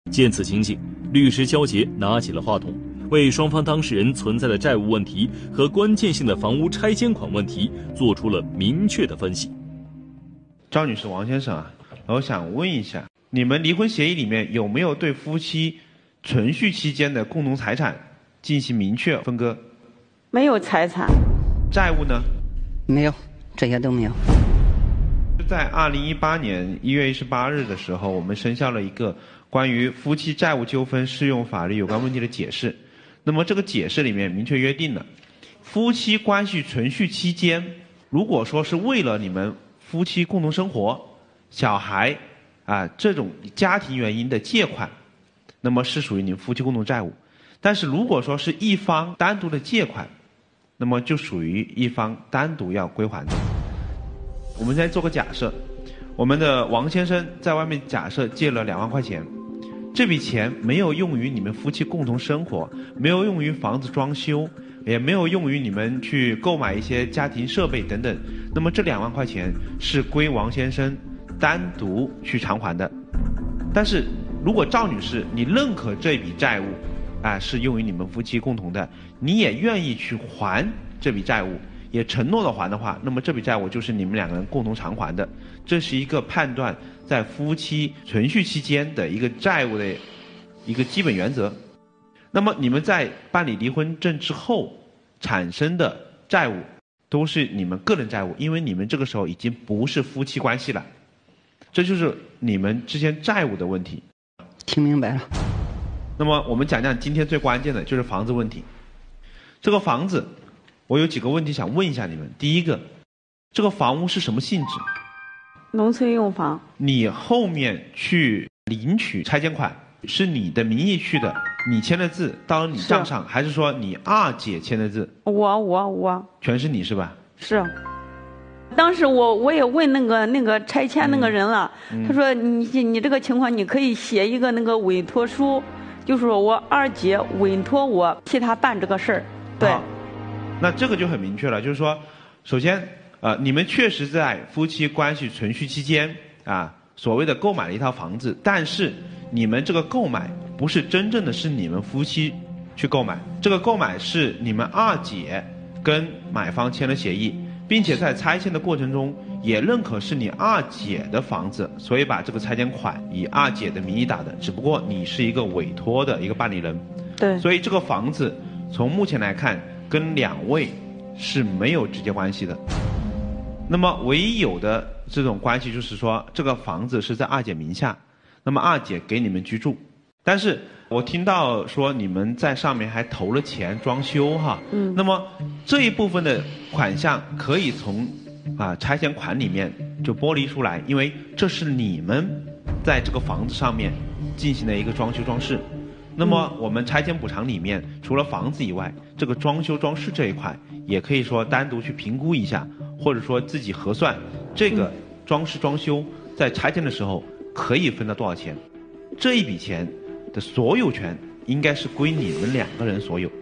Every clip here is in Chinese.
见此情景，律师焦杰拿起了话筒，为双方当事人存在的债务问题和关键性的房屋拆迁款问题做出了明确的分析。 赵女士、王先生啊，我想问一下，你们离婚协议里面有没有对夫妻存续期间的共同财产进行明确分割？ 没有财产。 债务呢？ 没有，这些都没有。 在2018年1月18日的时候，我们生效了一个关于夫妻债务纠纷适用法律有关问题的解释。那么这个解释里面明确约定了，夫妻关系存续期间，如果说是为了你们夫妻共同生活、小孩这种家庭原因的借款，那么是属于你们夫妻共同债务。但是如果说是一方单独的借款，那么就属于一方单独要归还的。我们再做个假设，我们的王先生在外面假设借了2万块钱，这笔钱没有用于你们夫妻共同生活，没有用于房子装修，也没有用于你们去购买一些家庭设备等等，那么这2万块钱是归王先生单独去偿还的。但是如果赵女士你认可这笔债务是用于你们夫妻共同的，你也愿意去还这笔债务，也承诺的还的话，那么这笔债务就是你们2个人共同偿还的。这是一个判断在夫妻存续期间的一个债务的一个基本原则。那么你们在办理离婚证之后产生的债务都是你们个人债务，因为你们这个时候已经不是夫妻关系了，这就是你们之间债务的问题。 听明白了。 那么我们讲讲今天最关键的就是房子问题。这个房子我有几个问题想问一下你们。第一个，这个房屋是什么性质？ 农村用房。 你后面去领取拆迁款是你的名义去的，你签的字到了你账上，还是说你二姐签的字？ 我全是你是吧？ 是。当时我也问那个拆迁那个人了，他说你这个情况你可以写一个那个委托书，就是说我二姐委托我替她办这个事儿。对。 那这个就很明确了，就是说，首先你们确实在夫妻关系存续期间所谓的购买了一套房子，但是你们这个购买不是真正的是你们夫妻去购买，这个购买是你们二姐跟买方签了协议，并且在拆迁的过程中也认可是你二姐的房子，所以把这个拆迁款以二姐的名义打的，只不过你是一个委托的一个办理人。 对。 所以这个房子从目前来看跟2位是没有直接关系的。那么唯一有的这种关系就是说，这个房子是在二姐名下，那么二姐给你们居住，但是我听到说你们在上面还投了钱装修那么这一部分的款项可以从拆迁款里面就剥离出来，因为这是你们在这个房子上面进行的一个装修装饰。那么我们拆迁补偿里面除了房子以外，这个装修装饰这一块也可以说单独去评估一下，或者说自己核算这个装饰装修在拆迁的时候可以分到多少钱，这一笔钱的所有权应该是归你们2个人所有。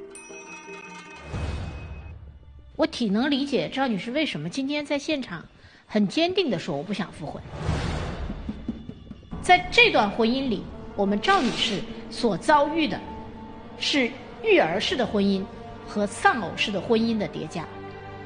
我挺能理解赵女士为什么今天在现场很坚定地说我不想复婚。在这段婚姻里，我们赵女士所遭遇的是育儿式的婚姻和丧偶式的婚姻的叠加。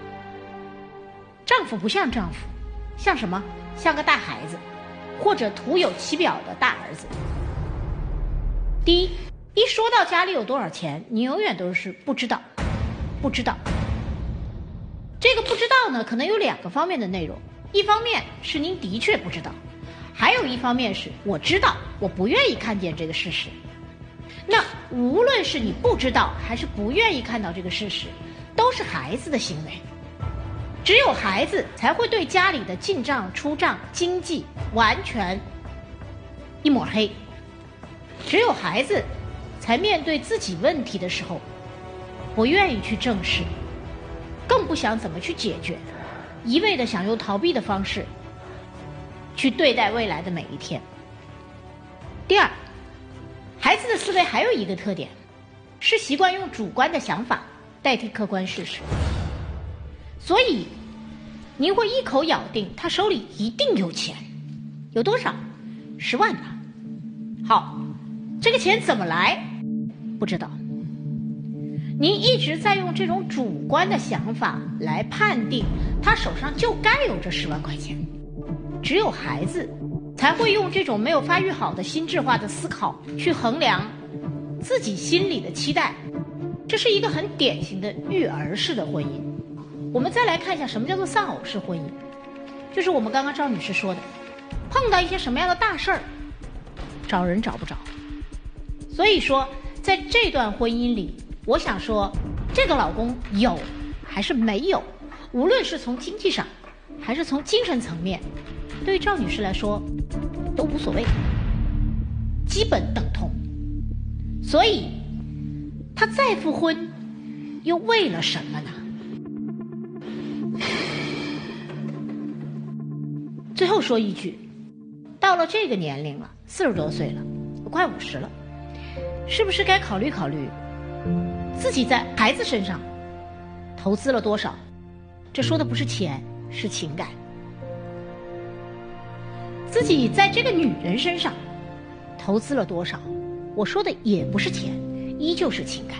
丈夫不像丈夫，像什么？像个大孩子，或者徒有其表的大儿子。第一，一说到家里有多少钱，你永远都是不知道，不知道。这个不知道呢，可能有2个方面的内容，一方面是您的确不知道，还有一方面是我知道，我不愿意看见这个事实。那无论是你不知道还是不愿意看到这个事实，都是孩子的行为。只有孩子才会对家里的进账出账经济完全一抹黑，只有孩子才面对自己问题的时候不愿意去正视，更不想怎么去解决，一味的想用逃避的方式去对待未来的每一天。第二，孩子的思维还有一个特点，是习惯用主观的想法代替客观事实。所以您会一口咬定他手里一定有钱，有多少？10万吧。好， 这个钱怎么来？不知道。您一直在用这种主观的想法来判定他手上就该有这10万块钱。只有孩子才会用这种没有发育好的心智化的思考去衡量自己心里的期待，这是一个很典型的育儿式的婚姻。我们再来看一下什么叫做丧偶式婚姻，就是我们刚刚赵女士说的，碰到一些什么样的大事儿，找人找不着。所以说在这段婚姻里，我想说这个老公有还是没有，无论是从经济上还是从精神层面，对于赵女士来说都无所谓，基本等同。所以她再复婚又为了什么呢？最后说一句，到了这个年龄了，40多岁了，快50了，是不是该考虑考虑自己在孩子身上投资了多少？这说的不是钱，是情感。自己在这个女人身上投资了多少？我说的也不是钱，依旧是情感。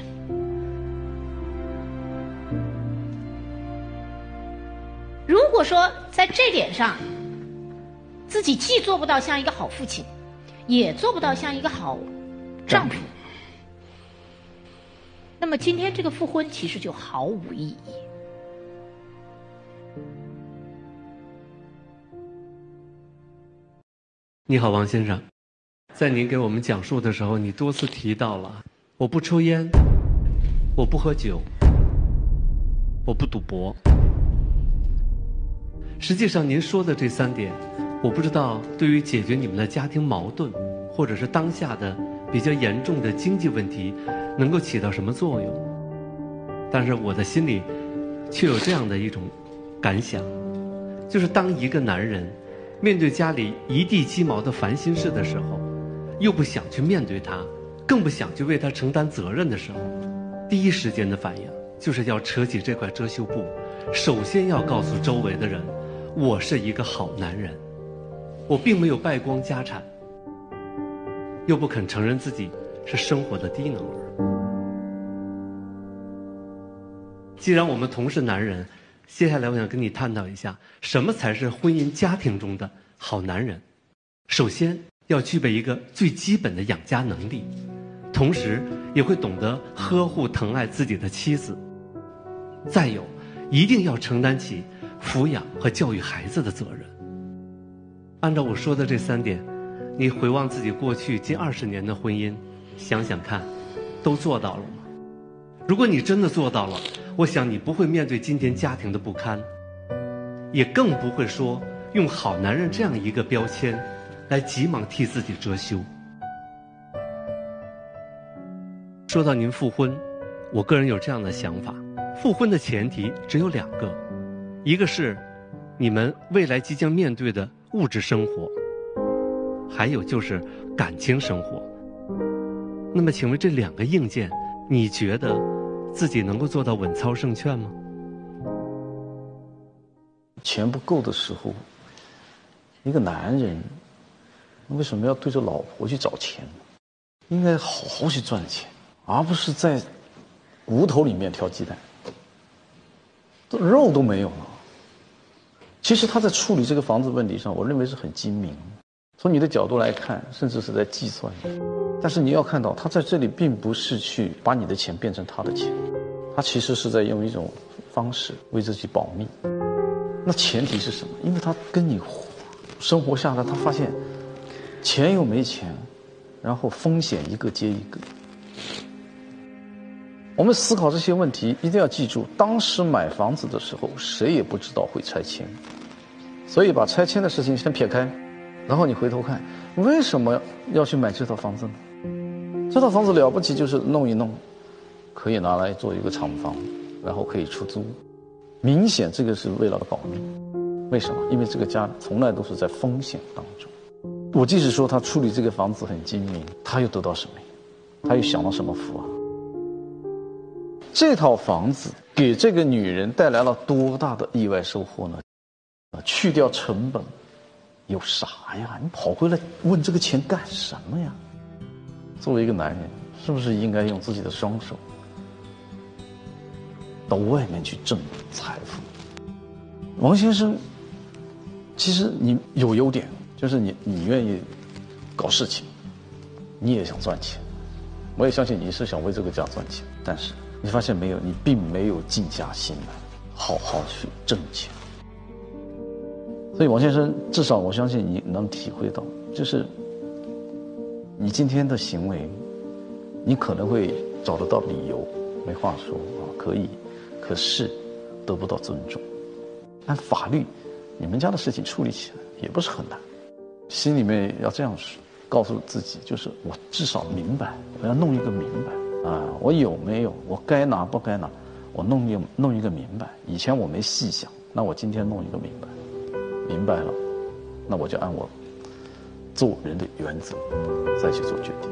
如果说在这点上自己既做不到像一个好父亲，也做不到像一个好丈夫，那么今天这个复婚其实就毫无意义。 你好，王先生，在您给我们讲述的时候，你多次提到了我不抽烟，我不喝酒，我不赌博。实际上您说的这3点，我不知道对于解决你们的家庭矛盾，或者是当下的比较严重的经济问题，能够起到什么作用。但是我的心里却有这样的一种感想，就是当一个男人面对家里一地鸡毛的烦心事的时候，又不想去面对它，更不想去为它承担责任的时候，第一时间的反应就是要扯起这块遮羞布，首先要告诉周围的人，我是一个好男人，我并没有败光家产，又不肯承认自己是生活的低能儿。既然我们同是男人，接下来我想跟你探讨一下，什么才是婚姻家庭中的好男人。首先要具备一个最基本的养家能力，同时也会懂得呵护疼爱自己的妻子。再有，一定要承担起抚养和教育孩子的责任。按照我说的这3点，你回望自己过去近20年的婚姻，想想看，都做到了吗？如果你真的做到了，我想你不会面对今天家庭的不堪，也更不会说用好男人这样一个标签来急忙替自己遮羞。说到您复婚，我个人有这样的想法，复婚的前提只有2个，一个是你们未来即将面对的物质生活，还有就是感情生活。那么请问这2个硬件，你觉得自己能够做到稳操胜券吗？ 钱不够的时候，一个男人为什么要对着老婆去找钱？应该好好去赚钱，而不是在骨头里面挑鸡蛋，肉都没有了。其实他在处理这个房子问题上，我认为是很精明，从你的角度来看，甚至是在计算。但是你要看到，他在这里并不是去把你的钱变成他的钱，他其实是在用一种方式为自己保密。那前提是什么？因为他跟你生活下来，他发现钱又没钱，然后风险一个接一个。我们思考这些问题一定要记住，当时买房子的时候，谁也不知道会拆迁，所以把拆迁的事情先撇开，然后你回头看，为什么要去买这套房子呢？这套房子了不起就是弄一弄，可以拿来做一个厂房，然后可以出租。明显这个是为了保密。为什么？因为这个家从来都是在风险当中。我即使说他处理这个房子很精明，他又得到什么？他又享到什么福啊？这套房子给这个女人带来了多大的意外收获呢？去掉成本有啥呀？你跑回来问这个钱干什么呀？ 作为一个男人，是不是应该用自己的双手到外面去挣财富？王先生，其实你有优点，就是你愿意搞事情，你也想赚钱，我也相信你是想为这个家赚钱，但是你发现没有，你并没有静下心来好好去挣钱。所以王先生，至少我相信你能体会到，就是你今天的行为，你可能会找得到理由，没话说啊，可以，可是得不到尊重。按法律，你们家的事情处理起来也不是很难，心里面要这样说，告诉自己，就是我至少明白，我要弄一个明白啊，我有没有，我该拿不该拿，我弄一个明白。以前我没细想，那我今天弄一个明白，明白了，那我就按我做人的原则再去做决定。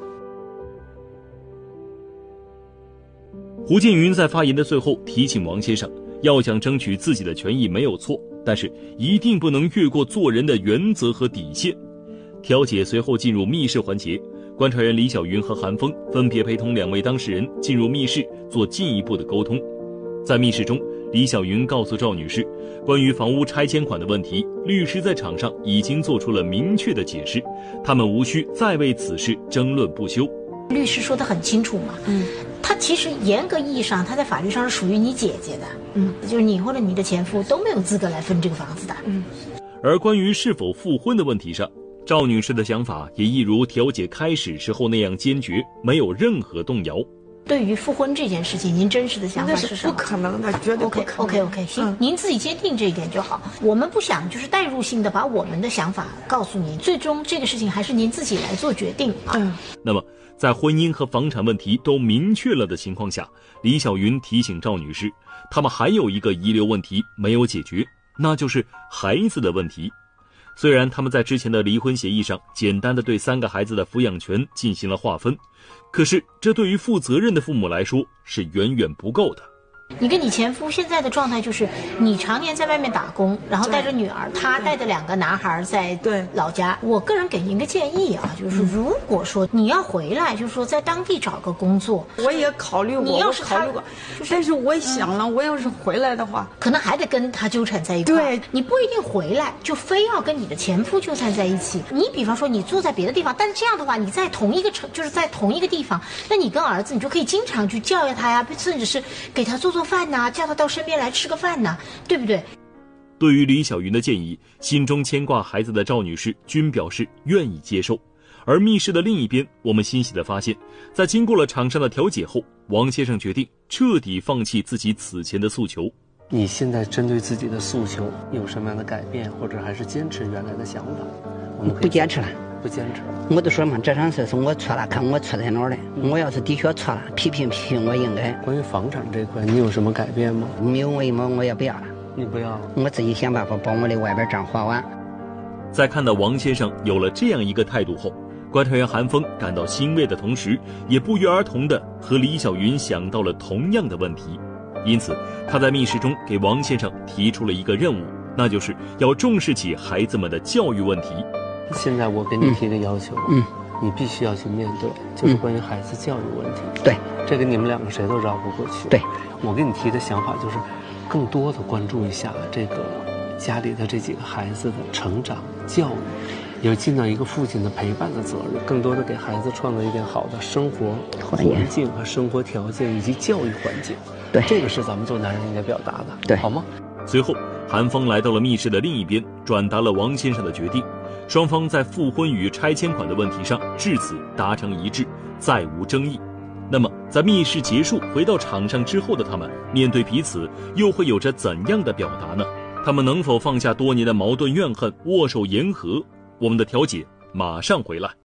胡建云在发言的最后提醒王先生，要想争取自己的权益没有错，但是一定不能越过做人的原则和底线。调解随后进入密室环节，观察员李小云和韩风分别陪同2位当事人进入密室做进一步的沟通。在密室中，李小云告诉赵女士，关于房屋拆迁款的问题，律师在场上已经做出了明确的解释，他们无需再为此事争论不休。 律师说得很清楚嘛，他其实严格意义上，他在法律上是属于你姐姐的，就是你或者你的前夫都没有资格来分这个房子的， 而关于是否复婚的问题上，赵女士的想法也一如调解开始时候那样坚决，没有任何动摇。 对于复婚这件事情，您真实的想法是什么？ 不可能的，绝对不可能。 OK， 行，您自己坚定这一点就好。我们不想就是代入性的把我们的想法告诉您，最终这个事情还是您自己来做决定啊。 那么，在婚姻和房产问题都明确了的情况下，李小云提醒赵女士，他们还有一个遗留问题没有解决，那就是孩子的问题。虽然他们在之前的离婚协议上简单的对3个孩子的抚养权进行了划分，可是这对于负责任的父母来说是远远不够的。 你跟你前夫现在的状态就是，你常年在外面打工，然后带着女儿，他带着2个男孩在老家。我个人给您个建议啊，就是如果说你要回来，就是说在当地找个工作， 我也考虑过， 你要是考虑过，但是我想了，我要是回来的话， 可能还得跟他纠缠在一块。对，你不一定回来就非要跟你的前夫纠缠在一起。你比方说你住在别的地方，但是这样的话，你在同一个就是在同一个地方，那你跟儿子，你就可以经常去教育他呀，甚至是给他做饭呐，叫他到身边来吃个饭呐，对不对？ 对于李小云的建议，心中牵挂孩子的赵女士均表示愿意接受。而密室的另一边，我们欣喜地发现，在经过了场上的调解后，王先生决定彻底放弃自己此前的诉求。 你现在针对自己的诉求有什么样的改变，或者还是坚持原来的想法？我们可以不坚持了。 不坚持， 我都说嘛，这场事是我错了，看我错在哪儿了。我要是的确错了，批评我应该。 关于房产这块，你有什么改变吗？ 没有，我也不要了。 你不要了？ 我自己想办法把我的外边账还完。 在看到王先生有了这样一个态度后，观察员韩风感到欣慰的同时，也不约而同地和李小云想到了同样的问题。因此，他在密室中给王先生提出了一个任务，那就是要重视起孩子们的教育问题。 现在我给你提个要求，你必须要去面对，就是关于孩子教育问题。 对， 这个你们2个谁都绕不过去。 对， 我给你提的想法就是，更多的关注一下这个家里的这几个孩子的成长教育，也尽到一个父亲的陪伴的责任，更多的给孩子创造一点好的生活环境和生活条件以及教育环境。 对， 这个是咱们做男人应该表达的， 对， 好吗？ 随后，韩风来到了密室的另一边，转达了王先生的决定。双方在复婚与拆迁款的问题上至此达成一致，再无争议。那么，在密室结束回到场上之后的他们，面对彼此又会有着怎样的表达呢？他们能否放下多年的矛盾怨恨，握手言和？我们的调解马上回来。